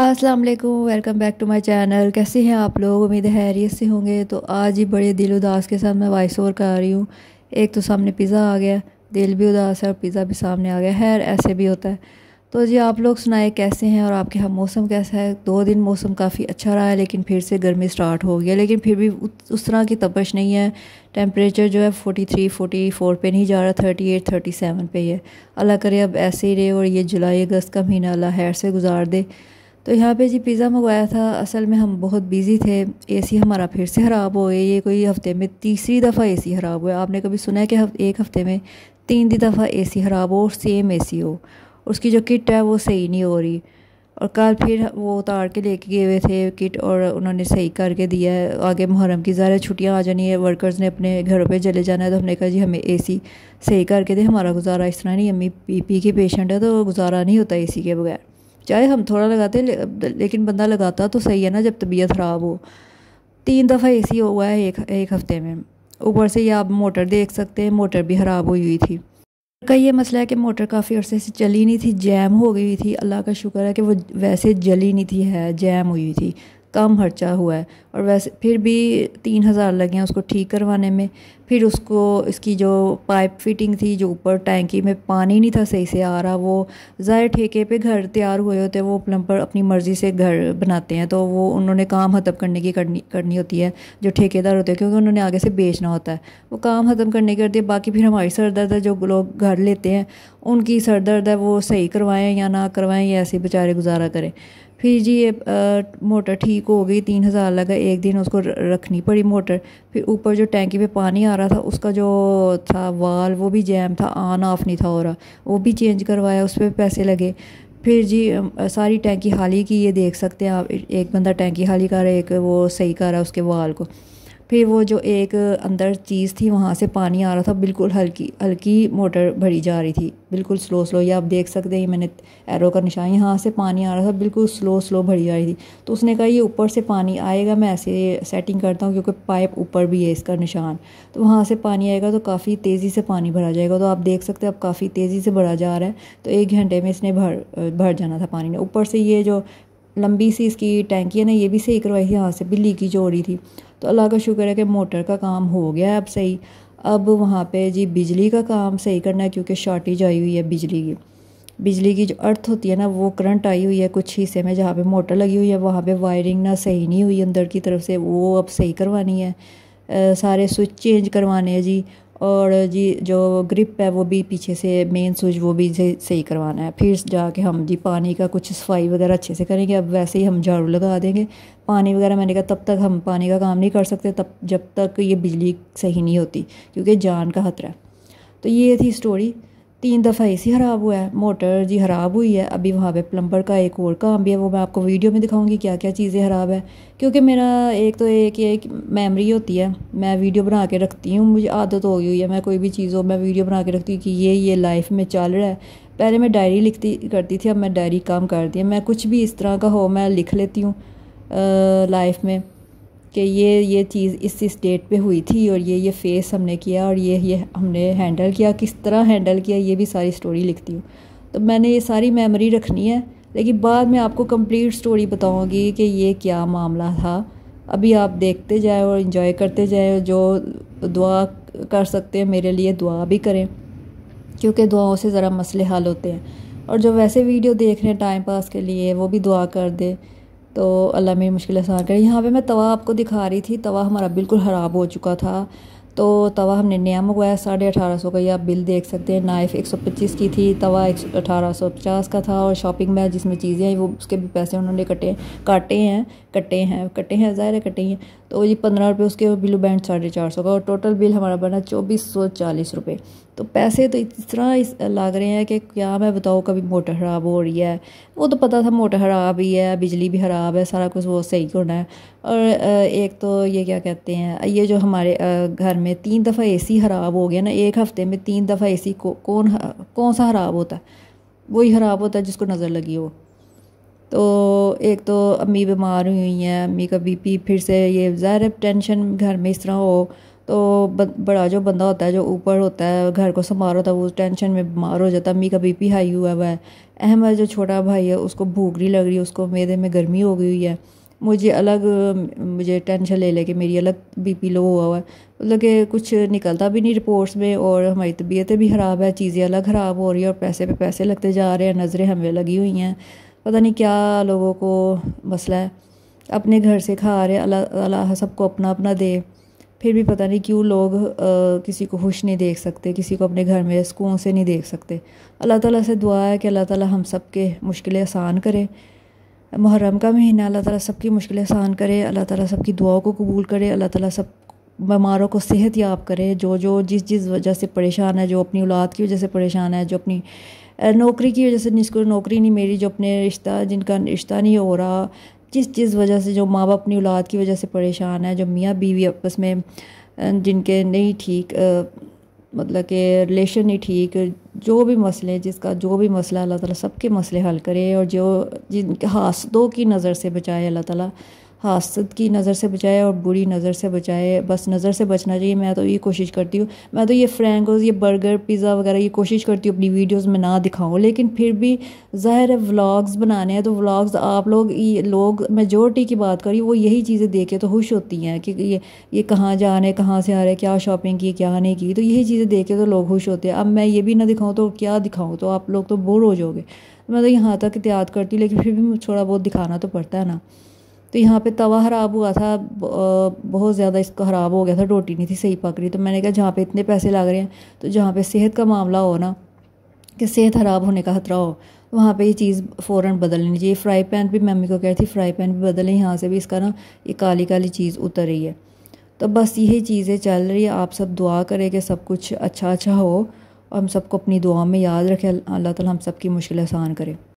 अस्सलाम वालेकुम, welcome back to my channel. कैसे हैं आप लोग? उम्मीद है खैरियत से होंगे। तो आज ही बड़े दिल उदास के साथ मैं वॉइस ओवर कर रही हूँ। एक तो सामने पिज़्ज़ा आ गया, दिल भी उदास है और पिज़्ज़ा भी सामने आ गया। खैर ऐसे भी होता है। तो जी आप लोग सुनाए कैसे हैं और आपके यहाँ मौसम कैसा है? 2 दिन मौसम काफ़ी अच्छा रहा है, लेकिन फिर से गर्मी स्टार्ट हो गया। लेकिन फिर भी उस तरह की तपश नहीं है। टेम्परेचर जो है 43-44 पे नहीं जा रहा, 38-37 पे ही है। अल्लाह करे अब ऐसे ही रहे और ये जुलाई अगस्त का महीना अल्लाह खैर से गुजार दे। तो यहाँ पे जी पिज़्ज़ा मंगवाया था। असल में हम बहुत बिज़ी थे। एसी हमारा फिर से ख़राब हो गया। ये कोई हफ़्ते में तीसरी दफ़ा एसी ख़राब हुआ है। आपने कभी सुना है कि एक हफ़्ते में 3 दफ़ा एसी ख़राब हो और सेम एसी हो? उसकी जो किट है वो सही नहीं हो रही। और कल फिर वो उतार के लेके गए हुए थे किट और उन्होंने सही करके दिया है। आगे मुहर्रम की ज़्यादा छुट्टियाँ आ जानी है, वर्कर्स ने अपने घरों पे चले जाना है। तो हमने कहा जी हमें एसी सही करके दे, हमारा गुजारा इस तरह नहीं। अम्मी बीपी की पेशेंट है तो गुजारा नहीं होता एसी के बगैर। चाहे हम थोड़ा लगाते लेकिन बंदा लगाता तो सही है ना जब तबीयत ख़राब हो। 3 दफ़ा एसी हुआ है एक हफ़्ते में। ऊपर से ये आप मोटर देख सकते हैं, मोटर भी ख़राब हुई हुई थी। का ये मसला है कि मोटर काफ़ी अरसे से चली नहीं थी, जैम हो गई थी। अल्लाह का शुक्र है कि वो वैसे जली नहीं थी, है जैम हुई हुई थी, कम खर्चा हुआ है। और वैसे फिर भी 3,000 लगे हैं उसको ठीक करवाने में। फिर उसको इसकी जो पाइप फिटिंग थी, जो ऊपर टैंकी में पानी नहीं था सही से आ रहा, वो ज़ाहिर ठेके पे घर तैयार हुए होते हैं, वो प्लम्बर अपनी मर्ज़ी से घर बनाते हैं, तो वो उन्होंने काम ख़त्म करने की करनी होती है जो ठेकेदार होते हैं, क्योंकि उन्होंने आगे से बेचना होता है। वो काम ख़त्म करने की करती है। बाकी फिर हमारी सर दर्द है, जो लोग घर लेते हैं उनकी सर दर्द है, वो सही करवाएं या ना करवाएं या ऐसे बेचारे गुजारा करें। फिर जी ये मोटर ठीक हो गई। 3,000 लगा, एक दिन उसको रखनी पड़ी मोटर। फिर ऊपर जो टैंकी पे पानी आ रहा था उसका जो था वाल वो भी जैम था, ऑन ऑफ नहीं था हो रहा, वो भी चेंज करवाया, उस पर पैसे लगे। फिर जी सारी टैंकी खाली की, ये देख सकते हैं आप। एक बंदा टैंकी खाली कर रहा है, एक वो सही कर रहा है उसके वाल को। फिर वो जो एक अंदर चीज़ थी वहाँ से पानी आ रहा था, बिल्कुल हल्की हल्की मोटर भरी जा रही थी, बिल्कुल स्लो स्लो। ये आप देख सकते हैं, मैंने एरो का निशान, यहाँ से पानी आ रहा था, बिल्कुल स्लो स्लो भरी जा रही थी। तो उसने कहा ये ऊपर से पानी आएगा, मैं ऐसे सेटिंग करता हूँ क्योंकि पाइप ऊपर भी है इसका निशान, तो वहाँ से पानी आएगा तो काफ़ी तेज़ी से पानी भरा जाएगा। तो आप देख सकते हैं अब काफ़ी तेज़ी से भरा जा रहा है। तो 1 घंटे में इसने भर जाना था पानी ने। ऊपर से ये जो लंबी सी इसकी टैंकी है ना, ये भी सही करवाई थी, यहाँ से भी लीकेज हो रही थी। तो अल्लाह का शुक्र है कि मोटर का काम हो गया है अब सही। अब वहाँ पे जी बिजली का काम सही करना है, क्योंकि शॉर्टेज आई हुई है बिजली की जो अर्थ होती है ना, वो करंट आई हुई है कुछ हिस्से में जहाँ पे मोटर लगी हुई है, वहाँ पे वायरिंग ना सही नहीं हुई अंदर की तरफ से, वो अब सही करवानी है। सारे स्विच चेंज करवाने हैं जी। और जी जो ग्रिप है वो भी पीछे से मेन स्विच वो भी सही करवाना है। फिर जाके हम जी पानी का कुछ सफाई वगैरह अच्छे से करेंगे। अब वैसे ही हम झाड़ू लगा देंगे। पानी वगैरह मैंने कहा तब तक हम पानी का काम नहीं कर सकते तब जब तक ये बिजली सही नहीं होती, क्योंकि जान का खतरा है। तो ये थी स्टोरी। 3 दफ़ा एसी ख़राब हुआ है, मोटर जी ख़राब हुई है। अभी वहाँ पे प्लम्बर का एक और काम भी है, वो मैं आपको वीडियो में दिखाऊंगी क्या क्या चीज़ें ख़राब है। क्योंकि मेरा एक मेमोरी होती है, मैं वीडियो बना के रखती हूँ, मुझे आदत हो गई हुई है, मैं कोई भी चीज़ हो मैं वीडियो बना के रखती हूँ कि ये लाइफ में चल रहा है। पहले मैं डायरी लिखती करती थी, अब मैं डायरी काम करती हूँ। मैं कुछ भी इस तरह का हो मैं लिख लेती हूँ लाइफ में, कि ये चीज़ इस डेट पे हुई थी और ये फेस हमने किया और ये हमने हैंडल किया, किस तरह हैंडल किया, ये भी सारी स्टोरी लिखती हूँ। तो मैंने ये सारी मेमोरी रखनी है, लेकिन बाद में आपको कंप्लीट स्टोरी बताऊँगी कि ये क्या मामला था। अभी आप देखते जाए और इन्जॉय करते जाए। जो दुआ कर सकते हैं मेरे लिए दुआ भी करें, क्योंकि दुआओं से ज़रा मसले हल होते हैं। और जो वैसे वीडियो देख रहे हैं टाइम पास के लिए, वो भी दुआ कर दे तो अल्लाह मेरी मुश्किल आसान करे। यहाँ पे मैं तवा आपको दिखा रही थी, तवा हमारा बिल्कुल ख़राब हो चुका था। तो तवा हमने नया मंगवाया, 1850 का, ये आप बिल देख सकते हैं। नाइफ़ 125 की थी, तवा 1850 का था। और शॉपिंग में जिसमें चीज़ें आई वो उसके भी पैसे उन्होंने काटे हैं ज़ाहिर है कटे हैं। तो जी 15 रुपये उसके बिल बैंड 450 का, और टोटल बिल हमारा बना 2440 रुपये। तो पैसे तो इस तरह लग रहे हैं कि क्या मैं बताऊँ। कभी मोटर ख़राब हो रही है, वो तो पता था मोटर ख़राब ही है, बिजली भी ख़राब है, सारा कुछ वो सही होना है। और एक तो ये क्या कहते हैं, ये जो हमारे घर में 3 दफ़ा एसी ख़राब हो गया ना एक हफ़्ते में, 3 दफ़ा एसी कौन सा ख़राब होता है? वही ख़राब होता है जिसको नज़र लगी हो। तो एक तो अम्मी बीमार हुई हैं, अम्मी का बीपी फिर से, ये ज़ाहिर है टेंशन घर में इस तरह हो तो बड़ा जो बंदा होता है, जो ऊपर होता है, घर को संभाल होता है, वो टेंशन में बीमार हो जाता है। अम्मी का बीपी हाई हुआ हुआ है। अहमद जो छोटा भाई है, उसको भूख नहीं लग रही, उसको मैदे में गर्मी हो गई हुई है। मुझे टेंशन ले लेके मेरी अलग बीपी लो हुआ हुआ है। मतलब कि कुछ निकलता भी नहीं रिपोर्ट्स में, और हमारी तबीयतें भी ख़राब है, चीज़ें अलग ख़राब हो रही है, और पैसे पे पैसे लगते जा रहे हैं, नज़रें हमें लगी हुई हैं। पता नहीं क्या लोगों को मसला है। अपने घर से खा रहे, अल्लाह अल्लाह सबको अपना अपना दे, फिर भी पता नहीं क्यों लोग किसी को खुश नहीं देख सकते, किसी को अपने घर में सुकून से नहीं देख सकते। अल्लाह ताला से दुआ है कि अल्लाह ताला हम सब के मुश्किलें आसान करे। मुहर्रम का महीना, अल्लाह ताला सबकी मुश्किलें आसान करे, अल्लाह ताला सबकी दुआओं को कबूल करे, अल्लाह ताला सब बीमारों को सेहत याब करे। जो जिस वजह से परेशान है, जो अपनी औलाद की वजह से परेशान है, जो अपनी नौकरी की वजह से, जिसको नौकरी नहीं मिली, जो अपने जिनका रिश्ता नहीं हो रहा, जिस वजह से, जो माँ बाप अपनी औलाद की वजह से परेशान है, जो मियाँ बीवी आपस में जिनके नहीं ठीक, मतलब कि रिलेशन नहीं ठीक, जो भी मसले, जिसका जो भी मसला, अल्लाह ताला सबके मसले हल करे। और जो जिनके हासदों की नज़र से बचाए, अल्लाह ताला हासद की नज़र से बचाए और बुरी नज़र से बचाए। बस नज़र से बचना चाहिए। मैं तो ये कोशिश करती हूँ, मैं तो ये फ्रैंकोस, ये बर्गर, पिज़्ज़ा वगैरह ये कोशिश करती हूँ अपनी वीडियोस में ना दिखाऊँ, लेकिन फिर भी ज़ाहिर है व्लॉग्स बनाने हैं, तो व्लॉग्स आप लोग मेजोरिटी की बात करिए, वो यही चीज़ें देख के तो खुश होती हैं कि ये कहाँ जा रहे हैं, कहाँ से आ रहे हैं, क्या शॉपिंग की, क्या नहीं की, तो यही चीज़ें देख के तो लोग खुश होते हैं। अब मैं ये भी ना दिखाऊँ तो क्या दिखाऊँ, तो आप लोग तो बोर हो जाओगे। मैं तो यहाँ तक एहतियात करती हूँ, लेकिन फिर भी थोड़ा बहुत दिखाना तो पड़ता है ना। तो यहाँ पे तवा ख़राब हुआ था, बहुत ज़्यादा इसका ख़राब हो गया था, रोटी नहीं थी सही पक रही। तो मैंने कहा जहाँ पे इतने पैसे लग रहे हैं, तो जहाँ पे सेहत का मामला हो ना, कि सेहत ख़राब होने का खतरा हो, वहाँ पे ये चीज़ फ़ौरन बदल लेनी चाहिए। फ्राई पैन भी मम्मी को कह रही थी, फ्राई पैन भी बदलें, यहाँ से भी इसका ना ये काली काली चीज़ उतर रही है। तो बस यही चीज़ें चल रही है। आप सब दुआ करें कि सब कुछ अच्छा अच्छा हो, और हम सबको अपनी दुआ में याद रखें। अल्लाह ताला हम सब की मुश्किल आसान करे।